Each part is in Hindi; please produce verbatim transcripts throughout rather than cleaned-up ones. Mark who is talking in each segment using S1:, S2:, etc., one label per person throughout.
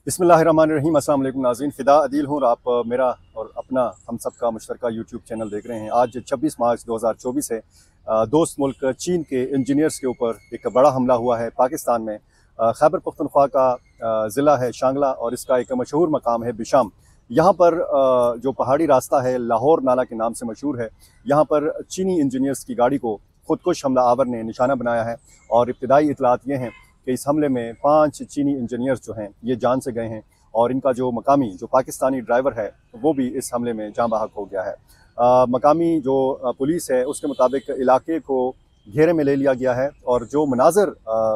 S1: बिस्मिल्लाहिर्रहमानिर्रहीम। अस्सलाम वालेकुम नाज़रीन, फ़िदा अदील हूँ और आप मेरा और अपना हम सब का मुश्तरका यूट्यूब चैनल देख रहे हैं। आज छब्बीस मार्च दो हज़ार चौबीस है। दोस्त मुल्क चीन के इंजीनियर्स के ऊपर एक बड़ा हमला हुआ है पाकिस्तान में। खैबर पख्तूनख्वा का ज़िला है शांगला और इसका एक मशहूर मकाम है बिशाम। यहाँ पर जो पहाड़ी रास्ता है लाहौर नाला के नाम से मशहूर है। यहाँ पर चीनी इंजीनियर्स की गाड़ी को खुदकुश हमला आवर ने निशाना बनाया है और इब्तिदाई इतलात ये हैं कि इस हमले में पाँच चीनी इंजीनियर्स जो हैं ये जान से गए हैं और इनका जो मकामी जो पाकिस्तानी ड्राइवर है वो भी इस हमले में जाँ बहक हो गया है। आ, मकामी जो पुलिस है उसके मुताबिक इलाके को घेरे में ले लिया गया है और जो मनाजर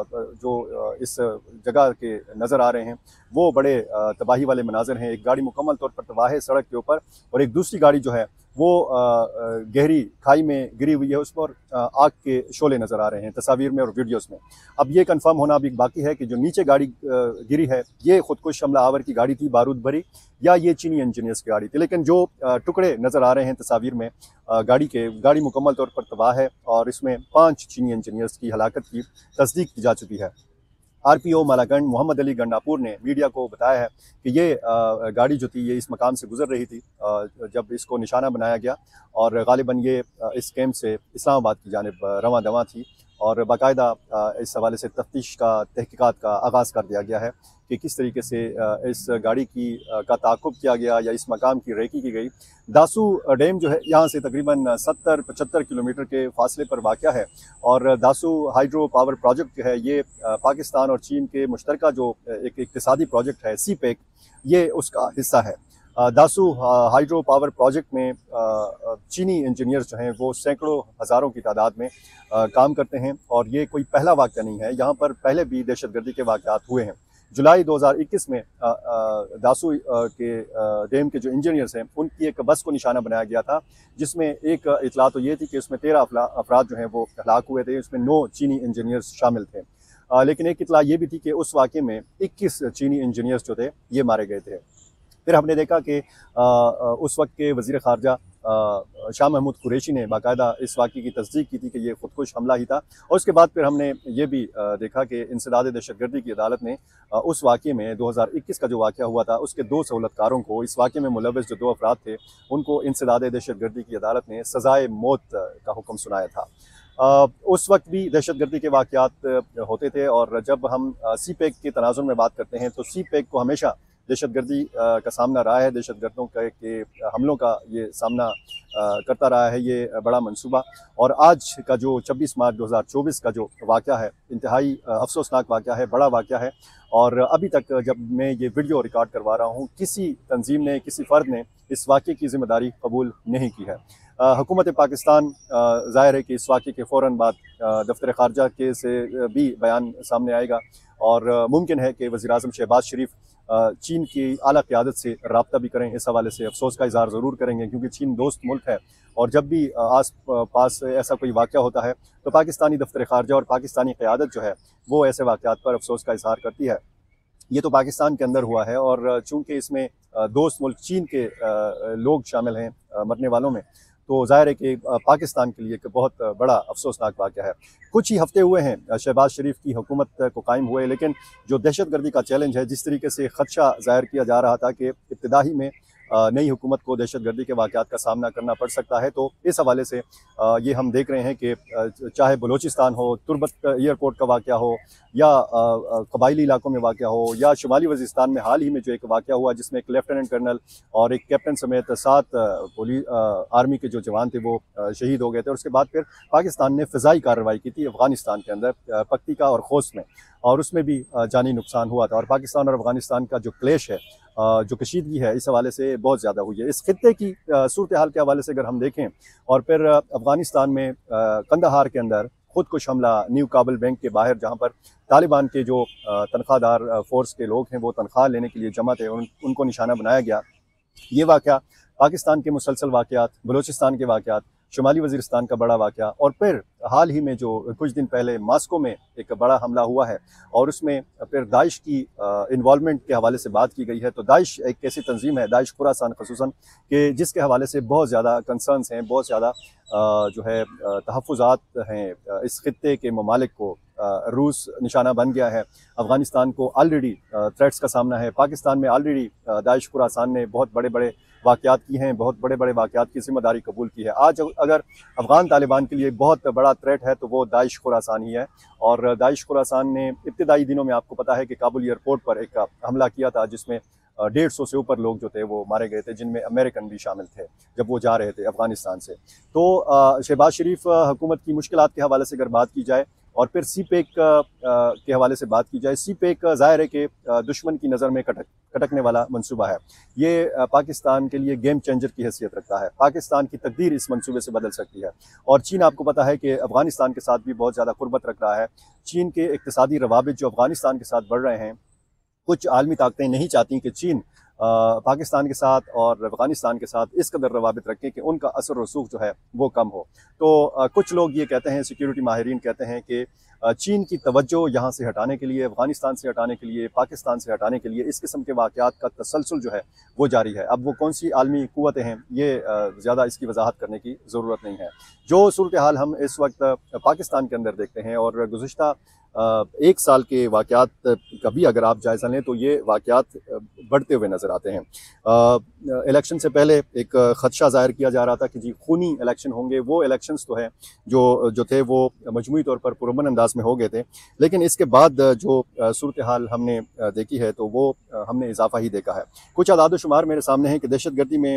S1: जो इस जगह के नज़र आ रहे हैं वो बड़े तबाही वाले मनाजर हैं। एक गाड़ी मुकम्मल तौर पर तबाह है सड़क के ऊपर और एक दूसरी गाड़ी जो है वो गहरी खाई में गिरी हुई है, उस पर आग के शोले नज़र आ रहे हैं तस्वीर में और वीडियोस में। अब ये कंफर्म होना अभी बाकी है कि जो नीचे गाड़ी गिरी है ये खुदकुश हमला आवर की गाड़ी थी बारूद भरी या ये चीनी इंजीनियर्स की गाड़ी थी। लेकिन जो टुकड़े नज़र आ रहे हैं तस्वीर में गाड़ी के, गाड़ी मुकम्मल तौर पर तबाह है और इसमें पाँच चीनी इंजीनियर्स की हलाकत की तस्दीक की जा चुकी है। R P O Malakand Mohammad Ali Gandapur ने मीडिया को बताया है कि ये गाड़ी जो थी ये इस मकाम से गुजर रही थी जब इसको निशाना बनाया गया और गालिबन ये इस कैंप से इस्लामाबाद की जानिब रवां दवां थी और बाकायदा इस हवाले से तफ्तीश का तहकीकात का आगाज़ कर दिया गया है कि किस तरीके से इस गाड़ी की का ताक़ुब किया गया या इस मकाम की रेकी की गई। दासू डैम जो है यहाँ से तकरीबन सत्तर पचहत्तर किलोमीटर के फासले पर वाक़या है और दासू हाइड्रो पावर प्रोजेक्ट जो है ये पाकिस्तान और चीन के मुश्तरका जो एक इक़्तिसादी प्रोजेक्ट है सी पैक ये उसका हिस्सा है। दासू हाइड्रो पावर प्रोजेक्ट में चीनी इंजीनियर्स जो हैं वो सैकड़ों हज़ारों की तादाद में काम करते हैं और ये कोई पहला वाक़या नहीं है। यहाँ पर पहले भी दहशतगर्दी के वाक़यात हुए हैं। जुलाई दो हज़ार इक्कीस में दासू के डैम के जो इंजीनियर्स हैं उनकी एक बस को निशाना बनाया गया था जिसमें एक इतला तो ये थी कि उसमें तेरह अफराद जो हैं वो हलाक हुए थे, उसमें नौ चीनी इंजीनियर्स शामिल थे। आ, लेकिन एक इतला ये भी थी कि उस वाक़े में इक्कीस चीनी इंजीनियर्स जो थे ये मारे गए थे। फिर हमने देखा कि उस वक्त के वज़ीर ख़ारजा शाह महमूद कुरैशी ने बाकायदा इस वाक़े की तस्दीक की थी कि ये खुदकुश हमला ही था और उसके बाद फिर हमने ये भी देखा कि इंसदाद दहशतगर्दी की अदालत ने उस वाक़े में दो हज़ार इक्कीस का जो वाक़या हुआ था उसके दो सहूलतकारों को, इस वाक़े में मुलव्वस जो दो अफराद थे उनको इंसदाद दहशतगर्दी की अदालत ने सज़ाए मौत का हुक्म सुनाया था। Uh, उस वक्त भी दहशतगर्दी के वाक़यात होते थे और जब हम सी पैक के तनाज़ुर में बात करते हैं तो सी पैक को हमेशा दहशतगर्दी का सामना रहा है, दहशतगर्दों के, के हमलों का ये सामना करता रहा है ये बड़ा मंसूबा। और आज का जो छब्बीस मार्च दो हज़ार चौबीस का जो वाक़या है इंतहाई अफसोसनाक वाक़या है, बड़ा वाक़या है और अभी तक जब मैं ये वीडियो रिकॉर्ड करवा रहा हूँ किसी तंजीम ने, किसी फ़र्द ने इस वाक़े की ज़िम्मेदारी कबूल नहीं की है। हुकूमत पाकिस्तान ज़ाहिर है कि इस वाक़े के फ़ौरन बाद दफ्तर ख़ारजा के से भी बयान सामने आएगा और मुमकिन है कि वज़ीर आज़म शहबाज शरीफ चीन की आला क़यादत से रब्ता भी करें। इस हवाले से अफसोस का इज़हार ज़रूर करेंगे क्योंकि चीन दोस्त मुल्क है और जब भी आस पास ऐसा कोई वाक़या होता है तो पाकिस्तानी दफ्तर ख़ारजा और पाकिस्तानी क़यादत जो है वो ऐसे वाक़यात पर अफसोस का इज़हार करती है। ये तो पाकिस्तान के अंदर हुआ है और चूँकि इसमें दोस्त मुल्क चीन के लोग शामिल हैं मरने वालों में तो ज़ाहिर है कि पाकिस्तान के लिए एक बहुत बड़ा अफसोसनाक वाक़या है। कुछ ही हफ्ते हुए हैं शहबाज शरीफ की हुकूमत को कायम हुए, लेकिन जो दहशतगर्दी का चैलेंज है, जिस तरीके से ख़दशा ज़ाहिर किया जा रहा था कि इब्तिदाई में नई हुकूमत को दहशतगर्दी के वाक़यात का सामना करना पड़ सकता है, तो इस हवाले से ये हम देख रहे हैं कि चाहे बलोचिस्तान हो, तुर्बत एयरपोर्ट का वाक़या हो या कबायली इलाकों में वाक़या हो या शुमाली वज़ीरिस्तान में हाल ही में जो एक वाक़या हुआ जिसमें एक लेफ्टिनेंट कर्नल और एक कैप्टन समेत सात पुलिस आर्मी के जो जवान थे वो शहीद हो गए थे और उसके बाद फिर पाकिस्तान ने फ़िज़ाई कार्रवाई की थी अफ़गानिस्तान के अंदर पक्तिका और खोस में और उसमें भी जानी नुकसान हुआ था और पाकिस्तान और अफ़गानिस्तान का जो क्लेश है, जो कशीदगी है, इस हवाले से बहुत ज़्यादा हुई है। इस खित्ते की सूरत हाल के हवाले से अगर हम देखें और फिर अफ़गानिस्तान में कंदहार के अंदर खुदकुश हमला न्यू काबुल बैंक के बाहर जहाँ पर तालिबान के जो तनख्वाहदार फ़ोर्स के लोग हैं वो तनख्वाह लेने के लिए जमा थे उन, उनको निशाना बनाया गया। ये वाक़या पाकिस्तान के मुसलसल वाक़यात, बलोचिस्तान के वाक़यात, शुमाली वज़ीरिस्तान का बड़ा वाक़या और फिर हाल ही में जो कुछ दिन पहले मास्को में एक बड़ा हमला हुआ है और उसमें फिर दाइश की इन्वॉल्वमेंट के हवाले से बात की गई है। तो दाइश एक ऐसी तंजीम है, दाइश खुरासान ख़ुसूसन, कि जिसके हवाले से बहुत ज़्यादा कंसर्न्स हैं, बहुत ज़्यादा जो है तहफ़्फ़ुज़ात हैं इस खित्ते के ममालिक को रूस निशाना बन गया है। अफ़गानिस्तान को ऑलरेडी थ्रेट्स का सामना है। पाकिस्तान में ऑलरेडी दाइश खुरासान ने बहुत बड़े बड़े वाक़यात की हैं, बहुत बड़े बड़े वाक़यात की ज़िम्मेदारी कबूल की है। आज अगर अफ़गान तालिबान के लिए बहुत बड़ा थ्रेट है तो वो दाइश खुरासान ही है। और दाइश खुरासान ने इब्तिदाई दिनों में, आपको पता है कि काबुल एयरपोर्ट पर एक हमला किया था जिसमें डेढ़ सौ से ऊपर लोग जो थे वो मारे गए थे, जिनमें अमेरिकन भी शामिल थे जब वो जा रहे थे अफ़गानिस्तान से। तो शहबाज शरीफ हुकूमत की मुश्किलात के हवाले से अगर बात की जाए और फिर सी पैक के हवाले से बात की जाए, सी पैक ज़ाहिर है कि दुश्मन की नज़र में कटक कटकने वाला मंसूबा है। ये पाकिस्तान के लिए गेम चेंजर की हैसियत रखता है। पाकिस्तान की तकदीर इस मंसूबे से बदल सकती है। और चीन, आपको पता है कि अफ़गानिस्तान के साथ भी बहुत ज़्यादा कुर्बत रख रहा है। चीन के इक़्तिसादी रवाबित जो अफ़गानिस्तान के साथ बढ़ रहे हैं, कुछ आलमी ताकतें नहीं चाहती कि चीन पाकिस्तान के साथ और अफ़गानिस्तान के साथ इस कदर रवाबित रखें कि उनका असर रसूख जो है वो कम हो। तो कुछ लोग ये कहते हैं, सिक्योरिटी माहिरीन कहते हैं कि चीन की तवज्जो यहाँ से हटाने के लिए, अफ़गानिस्तान से हटाने के लिए, पाकिस्तान से हटाने के लिए इस किस्म के वाक़यात का तसलसल जो है वो जारी है। अब वो कौन सी आलमी क़ुव्वतें हैं, ये ज़्यादा इसकी वजाहत करने की ज़रूरत नहीं है। जो सूरत हाल हम इस वक्त पाकिस्तान के अंदर देखते हैं और गुज़िश्ता एक साल के वाक़यात का भी अगर आप जायज़ा लें तो ये वाक़यात बढ़ते हुए नज़र आते हैं। इलेक्शन से पहले एक ख़दशा ज़ाहिर किया जा रहा था कि जी खूनी इलेक्शन होंगे। वो इलेक्शंस तो हैं जो जो थे वो मजमूई तौर पर पुरअमन अंदाज में हो गए थे, लेकिन इसके बाद जो सूरत हाल हमने देखी है तो वो हमने इजाफ़ा ही देखा है। कुछ अदाद शुमार मेरे सामने हैं कि दहशत गर्दी में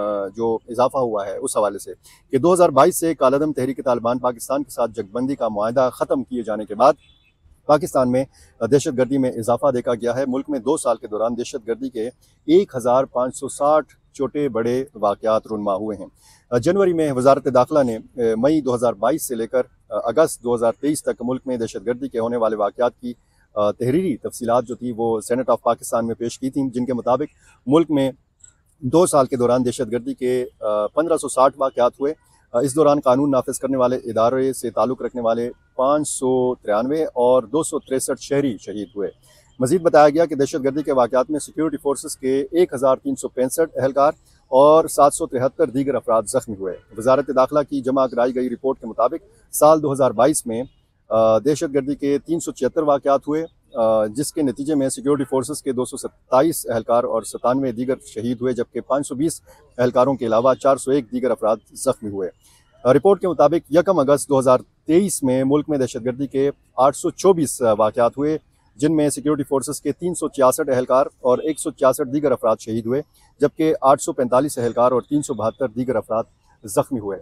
S1: जो इजाफ़ा हुआ है उस हवाले से कि दो हज़ार बाईस से कालअदम तहरीक तालिबान पाकिस्तान के साथ जंगबंदी का मुआहदा ख़त्म किए जाने के बाद पाकिस्तान में दहशत गर्दी में इजाफा देखा गया है। मुल्क में दो साल के दौरान दहशत गर्दी के एक हज़ार पाँच सौ साठ छोटे बड़े वाक़यात रुनमा हुए हैं। जनवरी में वजारत दाखिला ने मई दो हज़ार बाईस से लेकर अगस्त दो हज़ार तेईस तक मुल्क में दहशत गर्दी के होने वाले वाक़यात की तहरीरी तफसीलात जो थी वो सेनेट ऑफ पाकिस्तान में पेश की थी, जिनके मुताबिक मुल्क में दो साल के दौरान दहशत गर्दी के पंद्रह सौ साठ वाक़यात हुए। इस दौरान कानून नाफिज करने वाले इदारे से ताल्लुक़ रखने वाले पाँच सौ तिरानवे और दो सौ तिरसठ शहरी शहीद हुए। मज़ीद बताया गया कि दहशत गर्दी के वाक़यात में सिक्योरिटी फोर्सेस के एक हज़ार तीन सौ पैंसठ एहलकार और सात सौ तिहत्तर दीगर अफराद ज़ख्मी हुए। वजारत दाखिला की जमा कराई गई रिपोर्ट के मुताबिक साल दो हज़ार बाईस में दहशत गर्दी के तीन सौ छिहत्तर वाक़यात हुए, जिसके नतीजे में सिक्योरिटी फोर्सेस के दो सौ सत्ताईस एहलकार और सतानवे दीगर शहीद हुए, जबकि पाँच सौ बीस एहलकारों के अलावा चार सौ एक दीगर अफराद ज़ख्मी हुए। रिपोर्ट के मुताबिक यकम अगस्त दो हज़ार तेईस में मुल्क में दहशत गर्दी के आठ सौ चौबीस वाक़यात हुए, जिनमें सिक्योरिटी फोर्सेस के तीन सौ छियासठ एहलकार और एक सौ छियासठ दीगर अफराद शहीद हुए, जबकि आठ सौ पैंतालीस एहलकार और तीन सौ बहत्तर दीगर अफराद ज़ख्मी हुए।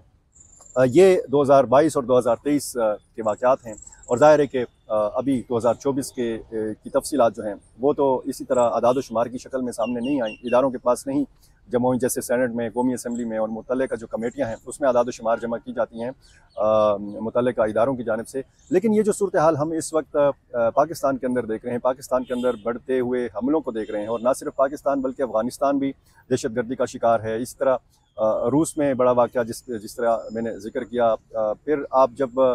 S1: ये दो हज़ार बाईस और दो हज़ार तेईस के वाक़यात हैं और ज़ाहिर है कि अभी दो हज़ार चौबीस के की तफसीलात जो हैं वो तो इसी तरह अदाद शुमार की शक्ल में सामने नहीं आई, इदारों के पास नहीं। जमहूरी जैसे सेनेट में, कौमी असम्बली में और मुतल्लिका जो कमेटियाँ हैं उसमें अदाद शुमार जमा की जाती हैं मुतल्लिका इदारों की जानिब से। लेकिन ये जो सूरत हाल हम इस वक्त पाकिस्तान के अंदर देख रहे हैं, पाकिस्तान के अंदर बढ़ते हुए हमलों को देख रहे हैं, और ना सिर्फ पाकिस्तान बल्कि अफ़गानिस्तान भी दहशत गर्दी का शिकार है। इस तरह रूस में बड़ा वाक़या जिस जिस तरह मैंने जिक्र किया, फिर आप जब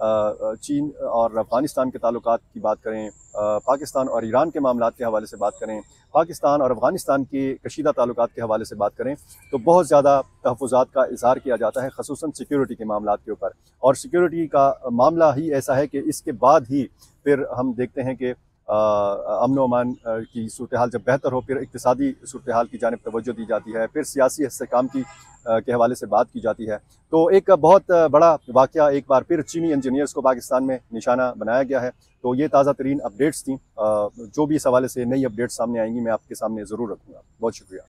S1: चीन और अफ़गानिस्तान के ताल्लुकात की बात करें, पाकिस्तान और ईरान के मामलात के हवाले से बात करें, पाकिस्तान और अफ़गानिस्तान के कशीदा ताल्लुकात के हवाले से बात करें, तो बहुत ज़्यादा तहफ़्फ़ुज़ात का इज़हार किया जाता है, ख़ुसूसन सिक्योरिटी के मामलात के ऊपर। और सिक्योरिटी का मामला ही ऐसा है कि इसके बाद ही फिर हम देखते हैं कि अमन व अमान की सूरत हाल जब बेहतर हो, फिर इक़्तिसादी सूरत हाल की जानिब तवज्जो दी जाती है, फिर सियासी इस्तेहकाम की के हवाले से बात की जाती है। तो एक बहुत बड़ा वाक़या एक बार फिर चीनी इंजीनियर्स को पाकिस्तान में निशाना बनाया गया है। तो ये ताज़ा तरीन अपडेट्स थी। जो भी इस हवाले से नई अपडेट्स सामने आएंगी मैं आपके सामने ज़रूर रखूँगा। बहुत शुक्रिया।